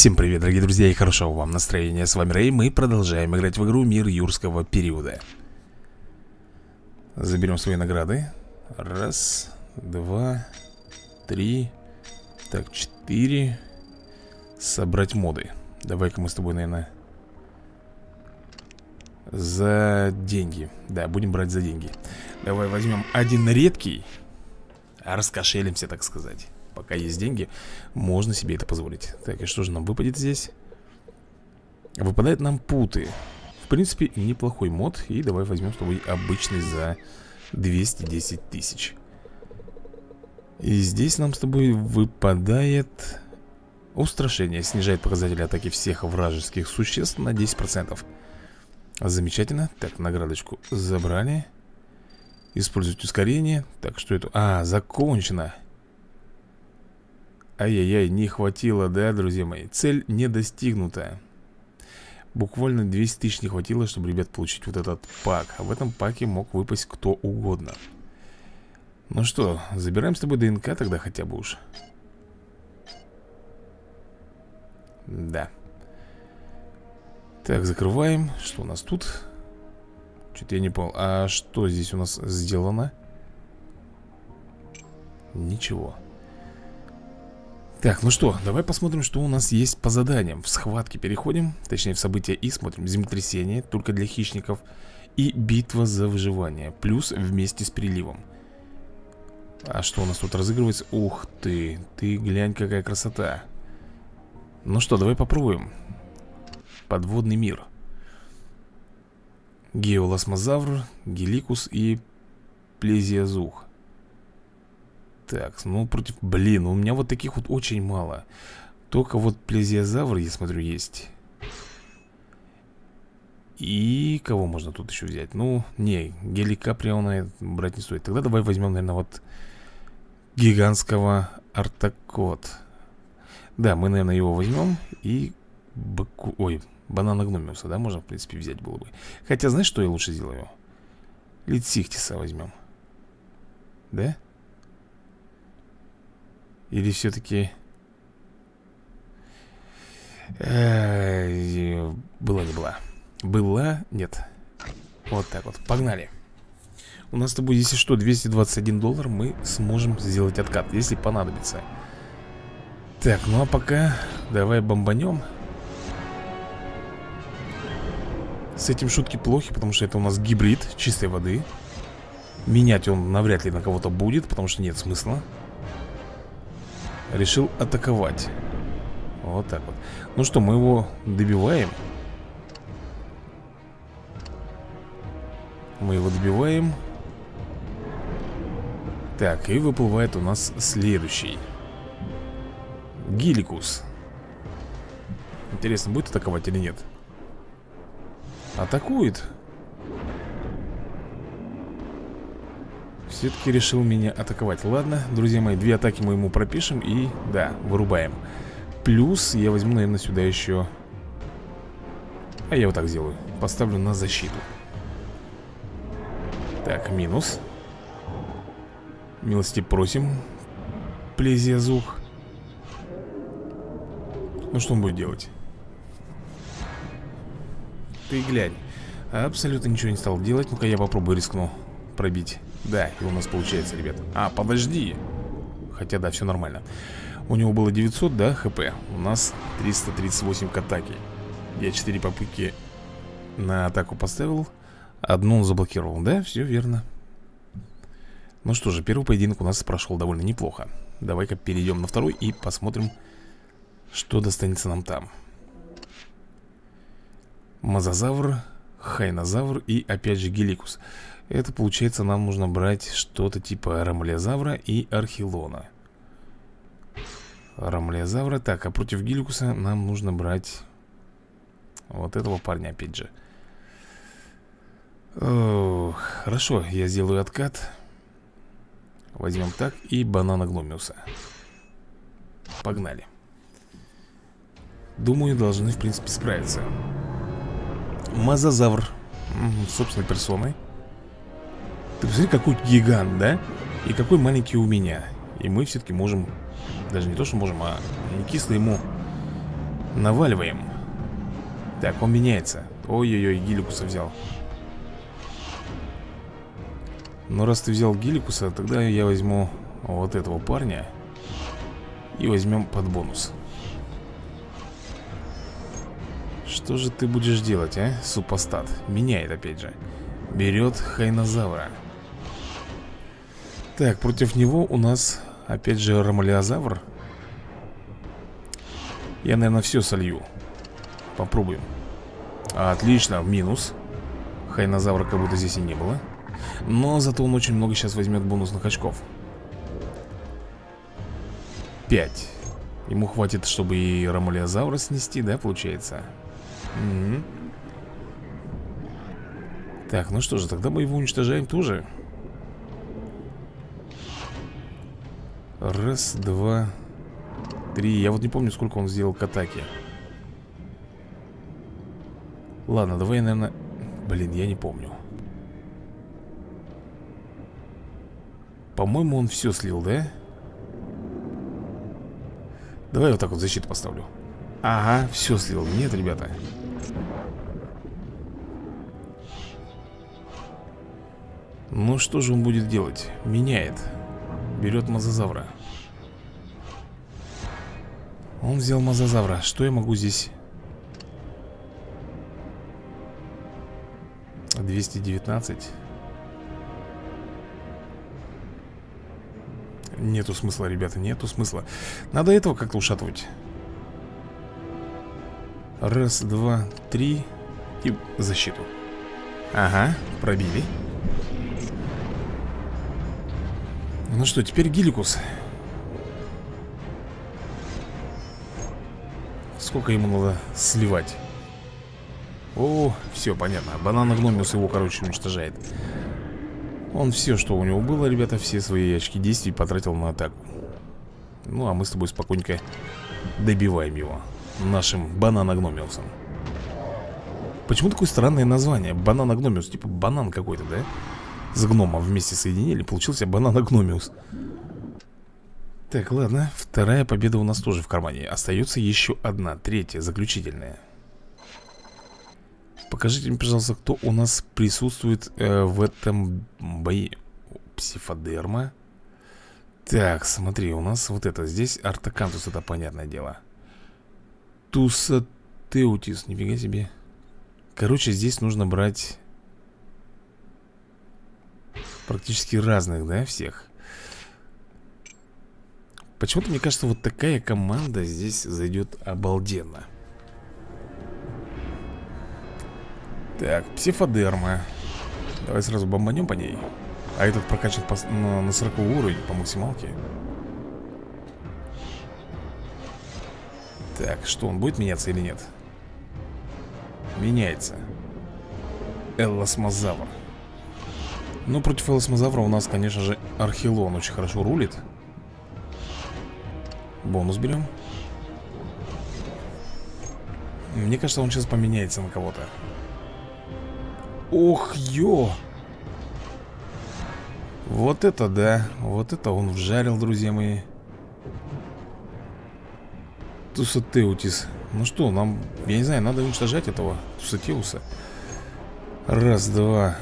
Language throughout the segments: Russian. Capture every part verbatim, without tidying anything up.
Всем привет, дорогие друзья, и хорошего вам настроения. С вами Рэй, мы продолжаем играть в игру Мир Юрского периода. Заберем свои награды. Раз, два, три. Так, четыре. Собрать моды. Давай-ка мы с тобой, наверное, за деньги. Да, будем брать за деньги. Давай возьмем один редкий. Раскошелимся, так сказать. Пока есть деньги, можно себе это позволить. Так, и что же нам выпадет здесь? Выпадает нам путы. В принципе, неплохой мод. И давай возьмем с тобой обычный за двести десять тысяч. И здесь нам с тобой выпадает устрашение. Снижает показатели атаки всех вражеских существ на десять процентов. Замечательно. Так, наградочку забрали. Использовать ускорение. Так, что это? А, закончено. Ай-яй-яй, не хватило, да, друзья мои? Цель не достигнута. Буквально двести тысяч не хватило, чтобы, ребят, получить вот этот пак. А в этом паке мог выпасть кто угодно. Ну что, забираем с тобой ДНК тогда хотя бы уж. Да. Так, закрываем. Что у нас тут? Что-то я не понял. А что здесь у нас сделано? Ничего. Так, ну что, давай посмотрим, что у нас есть по заданиям. В схватке переходим, точнее в события и смотрим. Землетрясение, только для хищников. И битва за выживание, плюс вместе с приливом. А что у нас тут разыгрывается? Ух ты, ты глянь, какая красота. Ну что, давай попробуем. Подводный мир. Геолосмозавр, Геликус и Плезиозух. Так, ну против... Блин, у меня вот таких вот очень мало. Только вот плезиозавр, я смотрю, есть. И кого можно тут еще взять? Ну, не, Геликаприона брать не стоит. Тогда давай возьмем, наверное, вот гигантского Артакот. Да, мы, наверное, его возьмем. И быку... Ой, банана Гномиуса, да, можно, в принципе, взять было бы. Хотя, знаешь, что я лучше сделаю? Литсихтиса возьмем. Да? Или все-таки... Была, не была. Была, нет. Вот так вот, погнали. У нас с тобой, если что, двести двадцать один доллар. Мы сможем сделать откат, если понадобится. Так, ну а пока давай бомбанем. С этим шутки плохи, потому что это у нас гибрид чистой воды. Менять он навряд ли на кого-то будет, потому что нет смысла. Решил атаковать. Вот так вот. Ну что, мы его добиваем. Мы его добиваем. Так, и выплывает у нас следующий. Геликус. Интересно, будет атаковать или нет? Атакует. Все-таки решил меня атаковать. Ладно, друзья мои, две атаки мы ему пропишем. И, да, вырубаем. Плюс я возьму, наверное, сюда еще... А я вот так сделаю. Поставлю на защиту. Так, минус. Милости просим, Плезиозух. Ну что он будет делать? Ты глянь. Абсолютно ничего не стал делать. Ну-ка я попробую, рискну пробить. Да, и у нас получается, ребят. А, подожди. Хотя, да, все нормально. У него было девятьсот, да, хп. У нас триста тридцать восемь к атаке. Я четыре попытки на атаку поставил. Одну он заблокировал, да, все верно. Ну что же, первый поединок у нас прошел довольно неплохо. Давай-ка перейдем на второй и посмотрим, что достанется нам там. Мозазавр, Хайнозавр и опять же Геликус. Это получается, нам нужно брать что-то типа Рамлеозавра и Архилона. Рамлеозавра. Так, а против Геликуса нам нужно брать вот этого парня опять же. О, хорошо, я сделаю откат. Возьмем так и банана Гномиуса. Погнали. Думаю, должны, в принципе, справиться. Мозазавр, собственной персоной. Ты посмотри, какой гигант, да? И какой маленький у меня. И мы все-таки можем, даже не то, что можем, а не кисло ему Наваливаем. Так, он меняется. Ой-ой-ой, Геликуса взял. Но раз ты взял Геликуса, тогда я возьму вот этого парня и возьмем под бонус. Что же ты будешь делать, а? Супостат. Меняет опять же. Берет Хайнозавра. Так, против него у нас опять же Ромалиозавр. Я, наверное, все солью. Попробуем. Отлично, в минус. Хайнозавра как будто здесь и не было. Но зато он очень много сейчас возьмет бонусных очков. Пять. Ему хватит, чтобы и Ромалиозавра снести, да, получается? Угу. Так, ну что же, тогда мы его уничтожаем тоже. Раз, два, три. Я вот не помню, сколько он сделал к атаке. Ладно, давай, наверное... Блин, я не помню. По-моему, он все слил, да? Давай вот так вот защиту поставлю. Ага, все слил. Нет, ребята. Ну что же он будет делать? Меняет. Берет Мозазавра. Он взял Мозазавра. Что я могу здесь? двести девятнадцать. Нету смысла, ребята, нету смысла. Надо этого как-то ушатывать. Раз, два, три. И защиту. Ага, пробили. Ну что, теперь Геликус. Сколько ему надо сливать? О, все, понятно. Банан-гномиус его, короче, уничтожает. Он все, что у него было, ребята, все свои очки действий потратил на атаку. Ну, а мы с тобой спокойненько добиваем его нашим банан-гномиусом. Почему такое странное название? Банан-гномиус, типа банан какой-то, да? С гномом вместе соединили, получился банан-гномиус. Так, ладно, вторая победа у нас тоже в кармане. Остается еще одна, третья, заключительная. Покажите мне, пожалуйста, кто у нас присутствует э, в этом бое. Псифодерма. Так, смотри, у нас вот это. Здесь Артакантус, это понятное дело. Тусатеутис, нифига себе. Короче, здесь нужно брать практически разных, да, всех. Почему-то мне кажется, вот такая команда здесь зайдет обалденно. Так, Псифодерма. Давай сразу бомбанем по ней. А этот прокачивает по, на, на сороковой уровень по максималке. Так, что, он будет меняться или нет? Меняется. Элласмозавр. Ну, против Элласмозавра у нас, конечно же, Архилон очень хорошо рулит. Бонус берем. Мне кажется, он сейчас поменяется на кого-то. Ох, ё! Вот это да. Вот это он вжарил, друзья мои. Тусатеутис. Ну что, нам, я не знаю, надо уничтожать этого Тусатеуса. Раз, два.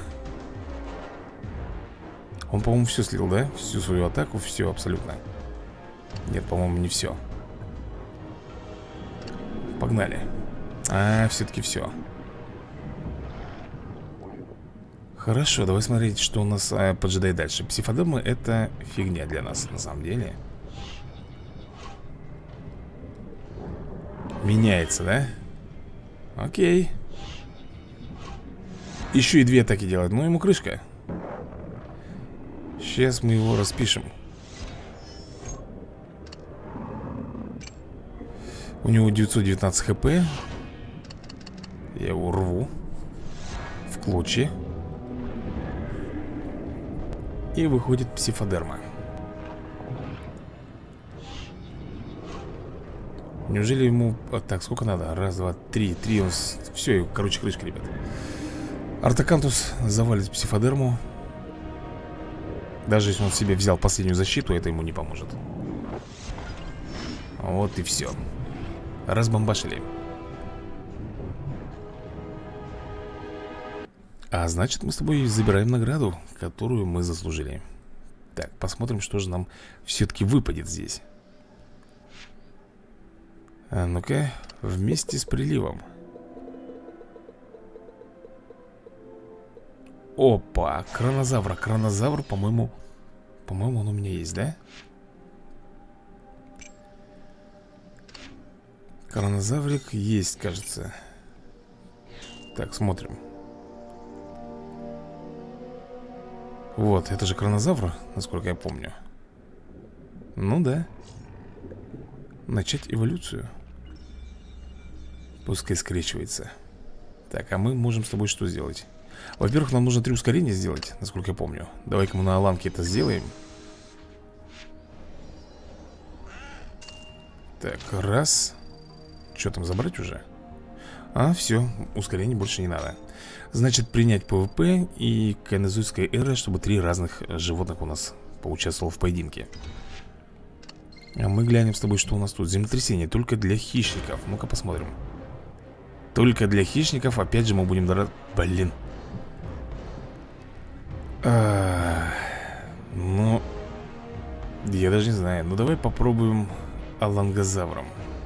Он, по-моему, все слил, да? Всю свою атаку, все абсолютно. Нет, по-моему, не все. Погнали. А, все-таки все. Хорошо, давай смотреть, что у нас а, поджидает дальше. Псифодерма — это фигня для нас, на самом деле. Меняется, да? Окей. Еще и две атаки делать. Ну, ему крышка. Сейчас мы его распишем. У него девятьсот девятнадцать хп. Я его рву в клочья. И выходит Псифодерма. Неужели ему... Так, сколько надо? Раз, два, три. Три. Он... Все, короче, крышка, ребят. Артакантус завалит Псифодерму. Даже если он себе взял последнюю защиту, это ему не поможет. Вот и все. разбомбашили. А значит, мы с тобой забираем награду, которую мы заслужили. Так, посмотрим, что же нам все-таки выпадет здесь. А ну-ка, вместе с приливом. Опа, кронозавра. Кронозавр, по-моему, по-моему, он у меня есть, да? Кронозаврик есть, кажется. Так, смотрим. Вот, это же кронозавр, насколько я помню. Ну да. Начать эволюцию. Пускай скрещивается. Так, а мы можем с тобой что сделать? Во-первых, нам нужно три ускорения сделать, насколько я помню. Давай-ка мы на Аланке это сделаем. Так, раз. Что там, забрать уже? А, все, ускорений больше не надо. Значит, принять ПВП и кайнозойская эра, чтобы три разных животных у нас поучаствовало в поединке. А мы глянем с тобой, что у нас тут. Землетрясение только для хищников. Ну-ка посмотрим. Только для хищников. Опять же мы будем дора... Блин. А, ну, я даже не знаю. Ну давай попробуем алангозавром.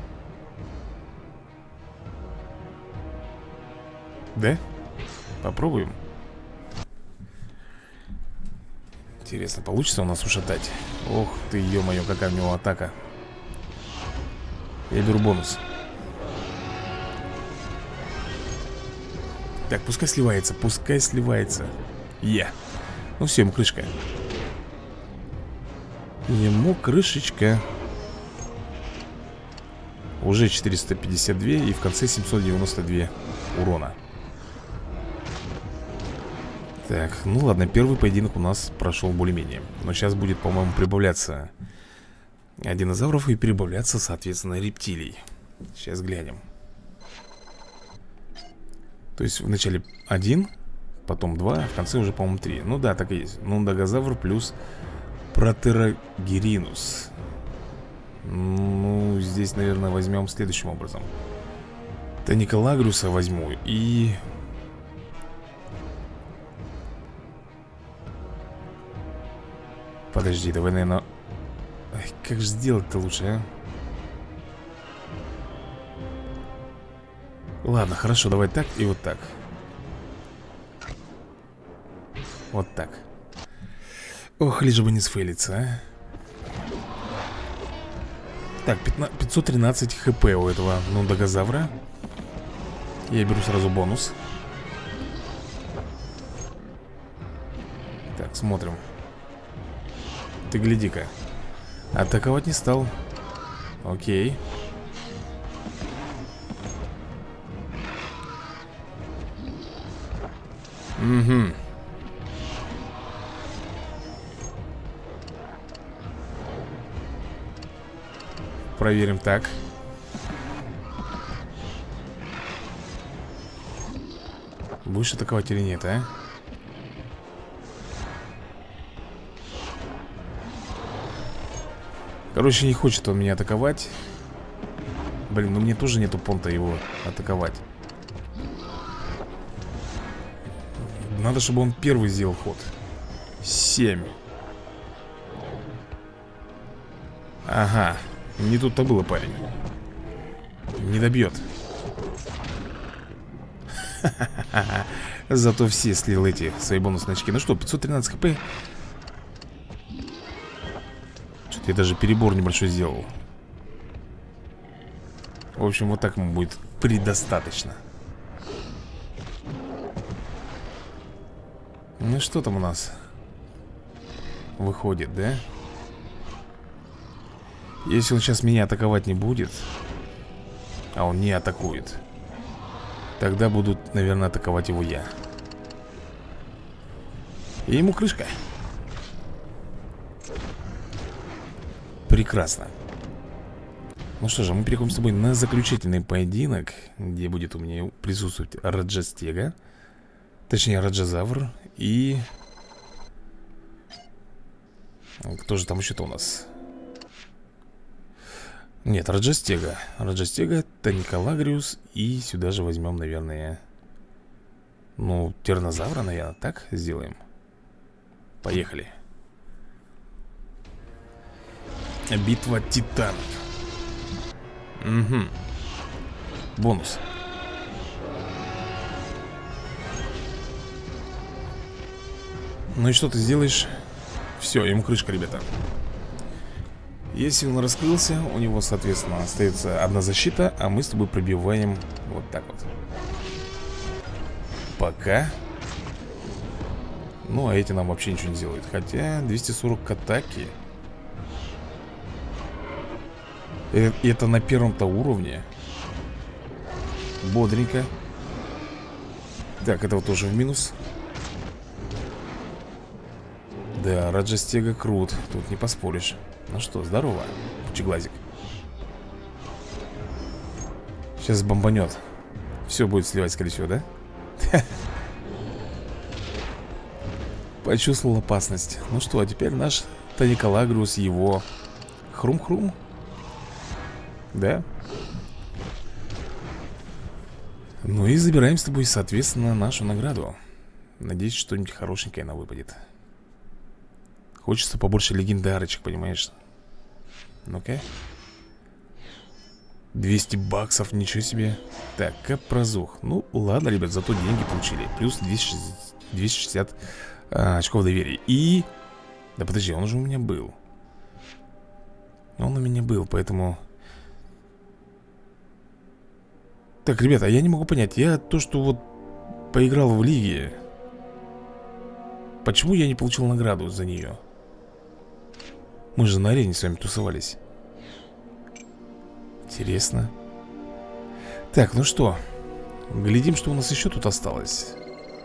Да? Попробуем. Интересно, получится у нас ушатать? Ох ты, ё-моё, какая у него атака. Я беру бонус. Так, пускай сливается, пускай сливается. Я. Ну все, ему крышка. Ему крышечка. Уже четыреста пятьдесят два и в конце семьсот девяносто два урона. Так, ну ладно, первый поединок у нас прошел более-менее. Но сейчас будет, по-моему, прибавляться динозавров и прибавляться, соответственно, рептилий. Сейчас глянем. То есть вначале один, потом два, а в конце уже, по-моему, три. Ну да, так и есть. Нундагозавр плюс Протерогеринус. Ну, здесь, наверное, возьмем следующим образом. Тониколагриуса возьму и... Подожди, давай, наверное... Ай, как же сделать-то лучше, а? Ладно, хорошо, давай так и вот так. Вот так. Ох, лишь бы не сфейлиться, а. Так, пятьсот тринадцать хп у этого нундагозавра. Я беру сразу бонус. Так, смотрим. Ты гляди-ка. Атаковать не стал. Окей. Угу. Проверим так. Будешь атаковать или нет, а? Короче, не хочет он меня атаковать. Блин, ну мне тоже нету понта его атаковать. Надо, чтобы он первый сделал ход. Семь. Ага. Не тут-то было, парень. Не добьет. Зато все слил эти свои бонусные очки. Ну что, пятьсот тринадцать хп. Что-то я даже перебор небольшой сделал. В общем, вот так ему будет предостаточно. Ну что там у нас выходит, да? Если он сейчас меня атаковать не будет, а он не атакует, тогда будут, наверное, атаковать его я. И ему крышка. Прекрасно. Ну что же, мы переходим с тобой на заключительный поединок, где будет у меня присутствовать Раджастега. Точнее, Раджазавр. И... Кто же там еще-то у нас? Нет, Раджастега. Раджастега, Таникалагриус. И сюда же возьмем, наверное, ну, Тиранозавра, наверное, так сделаем. Поехали. Битва титанов. Угу. Бонус. Ну и что ты сделаешь? Все, ему крышка, ребята. Если он раскрылся, у него, соответственно, остается одна защита, а мы с тобой пробиваем вот так вот. Пока. Ну, а эти нам вообще ничего не сделают. Хотя двести сорок к атаке. Это на первом-то уровне. Бодренько. Так, этого тоже в минус. Да, Раджастега крут. Тут не поспоришь. Ну что, здорово, пучеглазик. Сейчас бомбанет. Все будет сливать, скорее всего, да? Почувствовал опасность. Ну что, а теперь наш Таникалагриус, его хрум-хрум. Да? Ну и забираем с тобой, соответственно, нашу награду. Надеюсь, что-нибудь хорошенькое она выпадет. Хочется побольше легендарочек, понимаешь? Ну-ка. двести баксов, ничего себе. Так, капрозух. Ну, ладно, ребят, зато деньги получили. Плюс двести шестьдесят а, очков доверия. И... Да подожди, он уже у меня был. Он у меня был, поэтому... Так, ребята, я не могу понять. Я то, что вот поиграл в лиге, почему я не получил награду за нее? Мы же на арене с вами тусовались. Интересно. Так, ну что, глядим, что у нас еще тут осталось.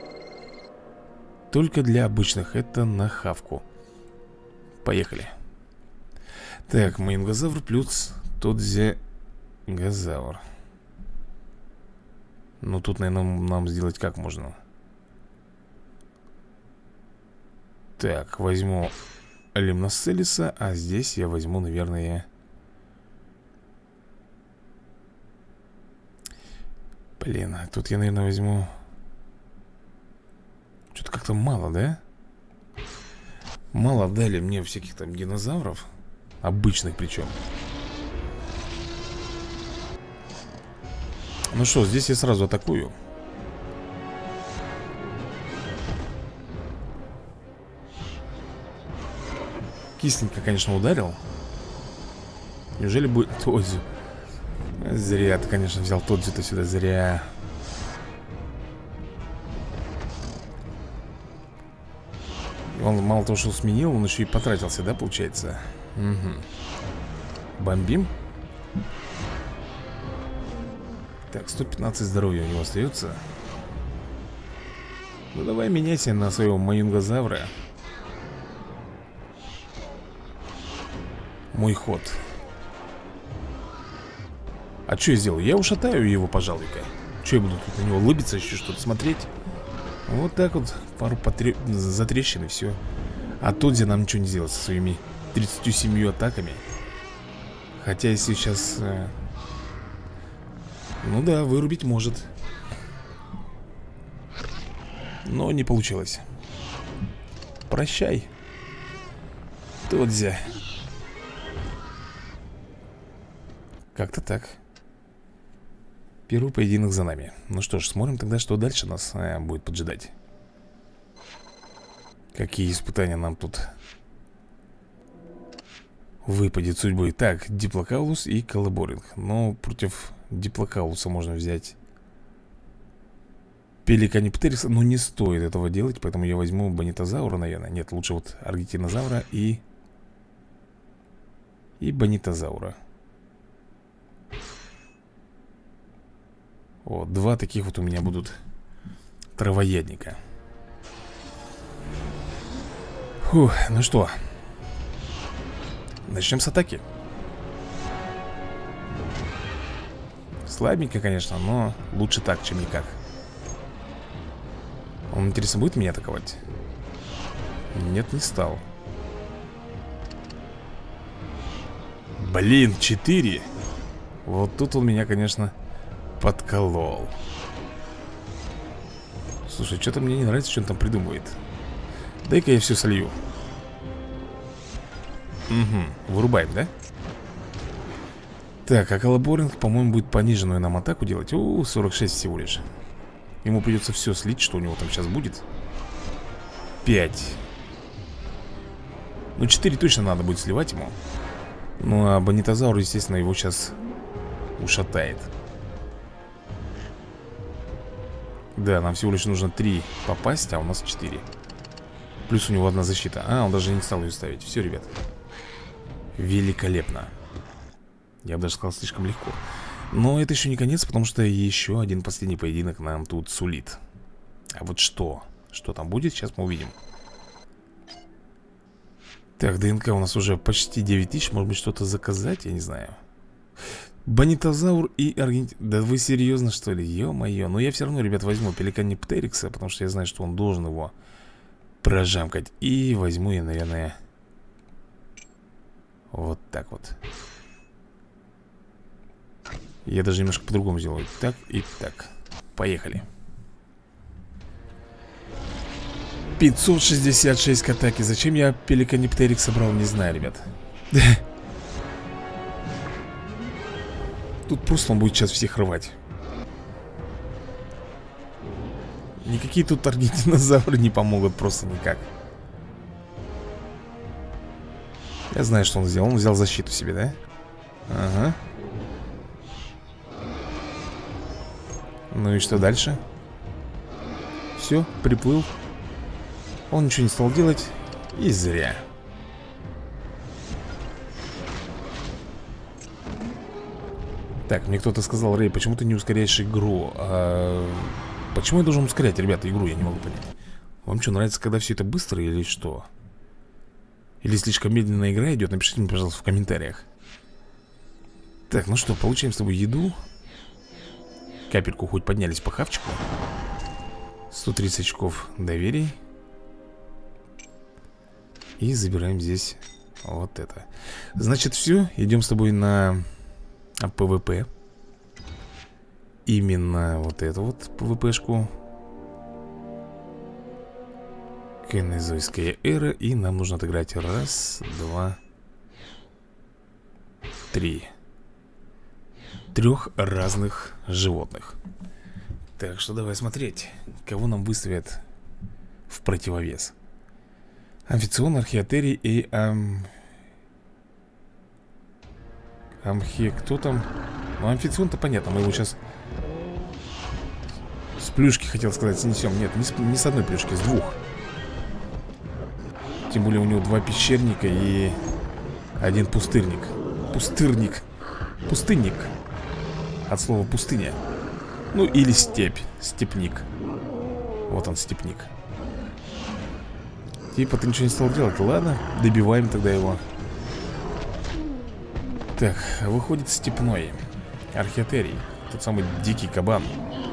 Только для обычных. Это на хавку. Поехали. Так, Маингозавр плюс Тодзе-газавр. Ну тут, наверное, нам сделать как можно. Так, возьму Лимноселиса, а здесь я возьму, наверное... Блин, а тут я, наверное, возьму... Что-то как-то мало, да? Мало дали мне всяких там динозавров. Обычных причем. Ну что, здесь я сразу атакую. Кисленько, конечно, ударил. Неужели будет Тодзю? Зря ты, конечно, взял Тодзю-то сюда, зря. Он мало того, что сменил, он еще и потратился, да, получается? Угу. Бомбим. Так, сто пятнадцать здоровья у него остается. Ну давай меняйся на своего Маингозавра. Мой ход. А что я сделаю? Я ушатаю его, пожалуй-ка. Что я буду тут на него улыбиться, еще что-то смотреть? Вот так вот, пару потре... затрещин и все. А Тодзи нам ничего не сделать со своими тридцатью семью атаками. Хотя если сейчас... Э... Ну да, вырубить может. Но не получилось. Прощай, Тодзи. Как-то так. Первый поединок за нами. Ну что ж, смотрим тогда, что дальше нас э, будет поджидать. Какие испытания нам тут выпадет судьбой. Так, Диплокаулус и Колоборинг. Но против Диплокаулуса можно взять Пеликаниптериса. Но не стоит этого делать, поэтому я возьму Бонитозаура, наверное. Нет, лучше вот Аргентинозавра и И Бонитозаура. Вот, два таких вот у меня будут травоядника. Фух, ну что, начнем с атаки. Слабенько, конечно, но лучше так, чем никак. Он, интересно, будет меня атаковать? Нет, не стал. Блин, четыре. Вот тут он меня, конечно, подколол. Слушай, что-то мне не нравится, что он там придумывает. Дай-ка я все солью. Угу, вырубаем, да? Так, а коллаборинг, по-моему, будет пониженную нам атаку делать. У, сорок шесть всего лишь. Ему придется все слить, что у него там сейчас будет. пять. Ну, четыре точно надо будет сливать ему. Ну, а Бонитозавр, естественно, его сейчас ушатает. Да, нам всего лишь нужно три попасть, а у нас четыре. Плюс у него одна защита. А, он даже не стал ее ставить. Все, ребят. Великолепно. Я бы даже сказал, слишком легко. Но это еще не конец, потому что еще один последний поединок нам тут сулит. А вот что? Что там будет, сейчас мы увидим. Так, ДНК у нас уже почти девять тысяч. Может быть, что-то заказать, я не знаю. Бонитозавр и Аргентин. Да вы серьезно, что ли? Ё-моё. Но я все равно, ребят, возьму Пеликаниптерикса, потому что я знаю, что он должен его прожамкать. И возьму я, наверное, вот так вот. Я даже немножко по-другому сделаю. Так и так. Поехали. пятьсот шестьдесят шесть к атаке. Зачем я Пеликаниптерик собрал, не знаю, ребят. Тут просто он будет сейчас всех рвать. Никакие тут аргентинозавры не помогут просто никак. Я знаю, что он сделал. Он взял защиту себе, да? Ага. Ну и что дальше? Все, приплыл. Он ничего не стал делать. И зря. Так, мне кто-то сказал: Рэй, почему ты не ускоряешь игру? А... Почему я должен ускорять, ребята, игру? Я не могу понять. Вам что, нравится, когда все это быстро или что? Или слишком медленная игра идет? Напишите мне, пожалуйста, в комментариях. Так, ну что, получаем с тобой еду. Капельку хоть поднялись по хавчику. сто тридцать очков доверий. И забираем здесь вот это. Значит, все, идем с тобой на ПВП. Именно вот эту вот ПВПшку. Кайнозойская эра. И нам нужно отыграть раз, два, три. Трех разных животных. Так что давай смотреть, кого нам выставят в противовес. Амфицион, археотерий и ам... Амхе... Кто там? Ну, амфицион-то понятно, мы его сейчас с плюшки, хотел сказать, снесем. Нет, не с, не с одной плюшки, с двух. Тем более у него два пещерника и один пустырник. Пустырник. Пустынник. От слова пустыня. Ну или степь. Степник. Вот он, степник. Типа ты ничего не стал делать. Ладно, добиваем тогда его. Так, выходит степной археотерий. Тот самый дикий кабан.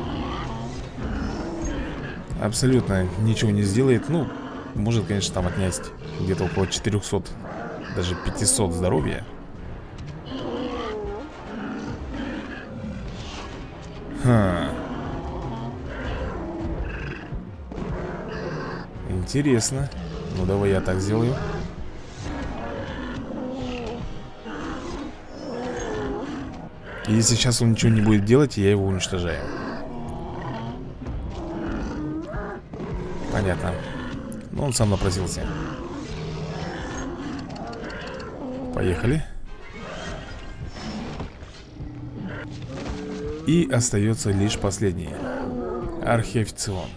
Абсолютно ничего не сделает. Ну, может, конечно, там отнять где-то около четырехсот, даже пятисот здоровья. Ха. Интересно. Ну, давай я так сделаю. И если сейчас он ничего не будет делать, я его уничтожаю. Понятно. Ну, он сам напросился. Поехали. И остается лишь последний. Археофицион.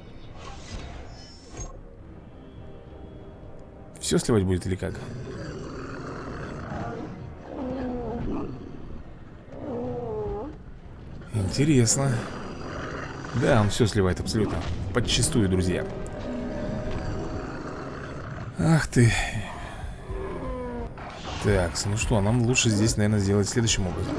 Все сливать будет или как? Интересно. Да, он все сливает абсолютно. Подчистую, друзья. Ах ты. Так, ну что, нам лучше здесь, наверное, сделать следующим образом.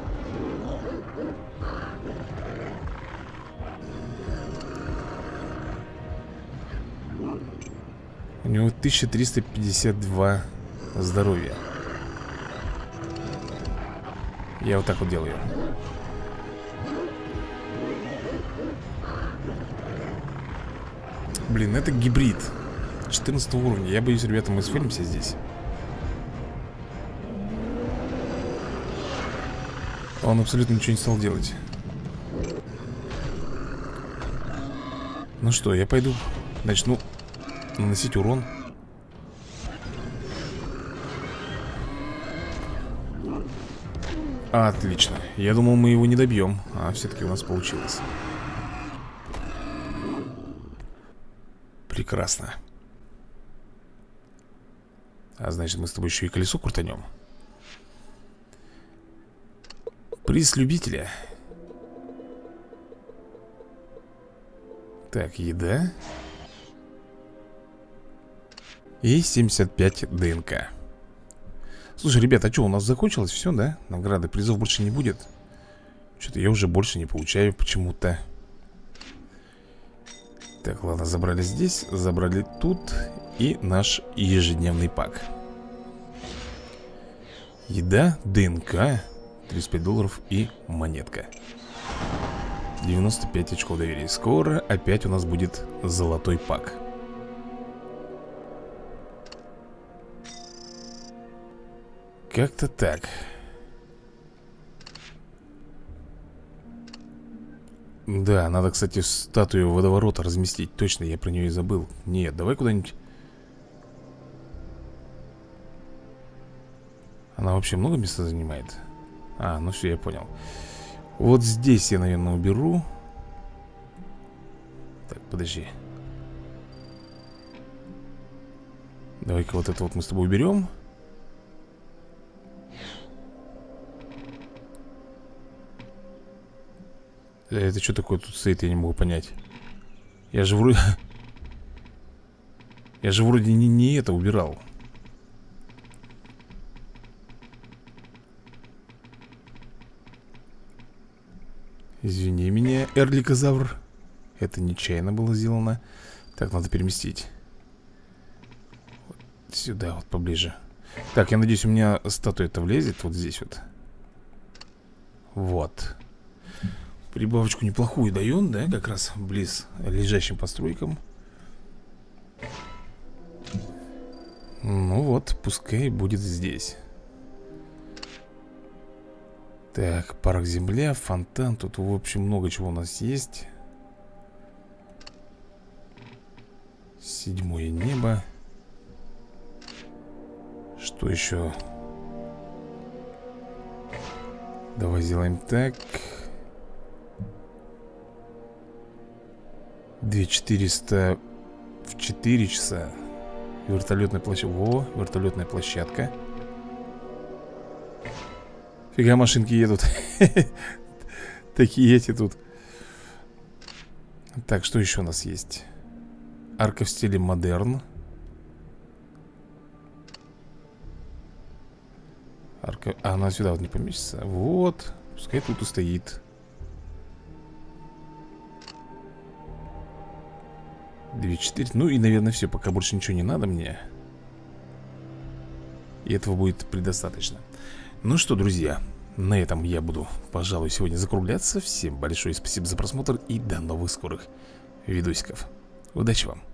У него тысяча триста пятьдесят два здоровья. Я вот так вот делаю. Блин, это гибрид четырнадцатого уровня. Я боюсь, ребята, мы свалимся здесь. Он абсолютно ничего не стал делать. Ну что, я пойду начну наносить урон. Отлично. Я думал, мы его не добьем, а все-таки у нас получилось. Прекрасно. А значит, мы с тобой еще и колесо крутанем. Приз любителя. Так, еда. И семьдесят пять ДНК. Слушай, ребята, а что, у нас закончилось все, да? Награды, призов больше не будет. Что-то я уже больше не получаю почему-то. Так, ладно, забрали здесь, забрали тут. И наш ежедневный пак. Еда, ДНК, тридцать пять долларов и монетка. девяносто пять очков доверия. Скоро опять у нас будет золотой пак. Как-то так. Да, надо, кстати, статую водоворота разместить. Точно, я про нее и забыл. Нет, давай куда-нибудь. Она вообще много места занимает? А, ну все, я понял. Вот здесь я, наверное, уберу. Так, подожди. Давай-ка вот это вот мы с тобой уберем. Это что такое тут стоит, я не могу понять. Я же вроде... Я же вроде не, не это убирал. Извини меня, эрликозавр. Это нечаянно было сделано. Так, надо переместить. Вот сюда, вот поближе. Так, я надеюсь, у меня статуя-то влезет. Вот здесь вот. Вот. Прибавочку неплохую дает, да, как раз близ лежащим постройкам. Ну вот, пускай будет здесь. Так, парк земля, фонтан. Тут, в общем, много чего у нас есть. Седьмое небо. Что еще? Давай сделаем так. две тысячи четыреста в четыре часа. Вертолетная площадка. Во, вертолетная площадка. Фига, машинки едут. Такие эти тут. Так, что еще у нас есть? Арка в стиле модерн. Арка... А, она сюда вот не поместится. Вот, пускай тут и стоит. две четыре. Ну и, наверное, все. Пока больше ничего не надо мне. И этого будет предостаточно. Ну что, друзья, на этом я буду, пожалуй, сегодня закругляться. Всем большое спасибо за просмотр и до новых скорых видосиков. Удачи вам!